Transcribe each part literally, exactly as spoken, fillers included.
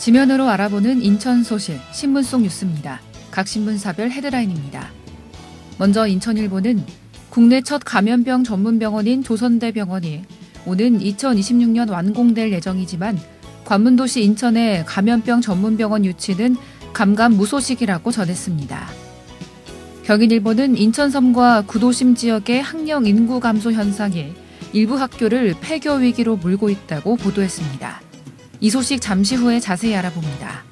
지면으로 알아보는 인천 소식, 신문 속 뉴스입니다. 각 신문사별 헤드라인입니다. 먼저 인천일보는 국내 첫 감염병 전문병원인 조선대병원이 오는 이천이십육 년 완공될 예정이지만 관문도시 인천의 감염병 전문병원 유치는 감감무소식이라고 전했습니다. 경인일보는 인천섬과 구도심 지역의 학령 인구 감소 현상이 일부 학교를 폐교 위기로 몰고 있다고 보도했습니다. 이 소식 잠시 후에 자세히 알아봅니다.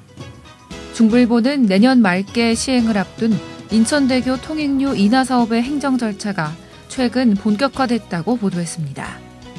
중부일보는 내년 말께 시행을 앞둔 인천대교 통행료 인하 사업의 행정 절차가 최근 본격화됐다고 보도했습니다.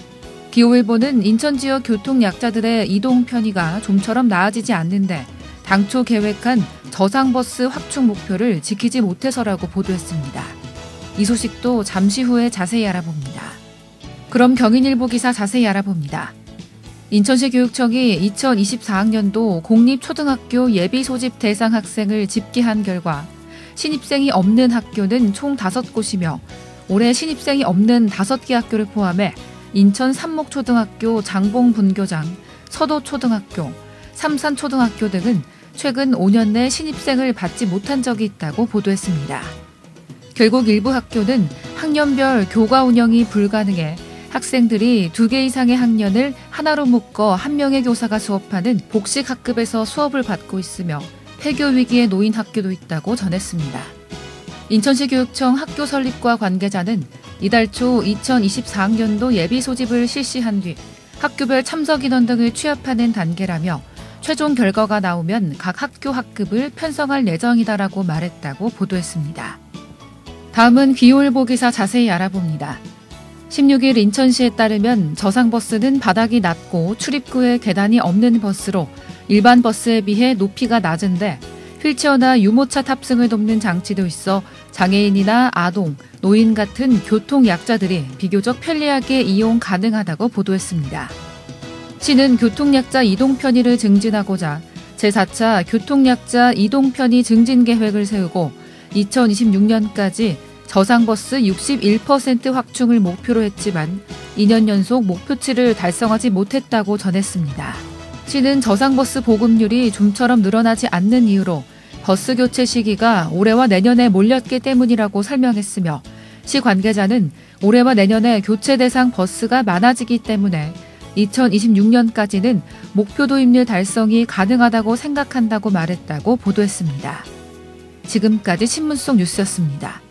기후일보는 인천 지역 교통 약자들의 이동 편의가 좀처럼 나아지지 않는데 당초 계획한 저상버스 확충 목표를 지키지 못해서라고 보도했습니다. 이 소식도 잠시 후에 자세히 알아봅니다. 그럼 경인일보 기사 자세히 알아봅니다. 인천시 교육청이 이천이십사 학년도 공립초등학교 예비 소집 대상 학생을 집계한 결과 신입생이 없는 학교는 총 다섯 곳이며 올해 신입생이 없는 다섯 개 학교를 포함해 인천 삼목초등학교 장봉분교장, 서도초등학교, 삼산초등학교 등은 최근 오 년 내 신입생을 받지 못한 적이 있다고 보도했습니다. 결국 일부 학교는 학년별 교과 운영이 불가능해 학생들이 두 개 이상의 학년을 하나로 묶어 한 명의 교사가 수업하는 복식 학급에서 수업을 받고 있으며 폐교 위기에 놓인 학교도 있다고 전했습니다. 인천시 교육청 학교 설립과 관계자는 이달 초 이천이십사 학년도 예비 소집을 실시한 뒤 학교별 참석 인원 등을 취합하는 단계라며 최종 결과가 나오면 각 학교 학급을 편성할 예정이다라고 말했다고 보도했습니다. 다음은 기후일보 기사 자세히 알아봅니다. 십육 일 인천시에 따르면 저상버스는 바닥이 낮고 출입구에 계단이 없는 버스로 일반 버스에 비해 높이가 낮은데 휠체어나 유모차 탑승을 돕는 장치도 있어 장애인이나 아동, 노인 같은 교통약자들이 비교적 편리하게 이용 가능하다고 보도했습니다. 시는 교통약자 이동 편의를 증진하고자 제사 차 교통약자 이동 편의 증진 계획을 세우고 이천이십육 년까지 저상버스 육십일 퍼센트 확충을 목표로 했지만 이 년 연속 목표치를 달성하지 못했다고 전했습니다. 시는 저상버스 보급률이 좀처럼 늘어나지 않는 이유로 버스 교체 시기가 올해와 내년에 몰렸기 때문이라고 설명했으며 시 관계자는 올해와 내년에 교체 대상 버스가 많아지기 때문에 이천이십육 년까지는 목표 도입률 달성이 가능하다고 생각한다고 말했다고 보도했습니다. 지금까지 신문 속 뉴스였습니다.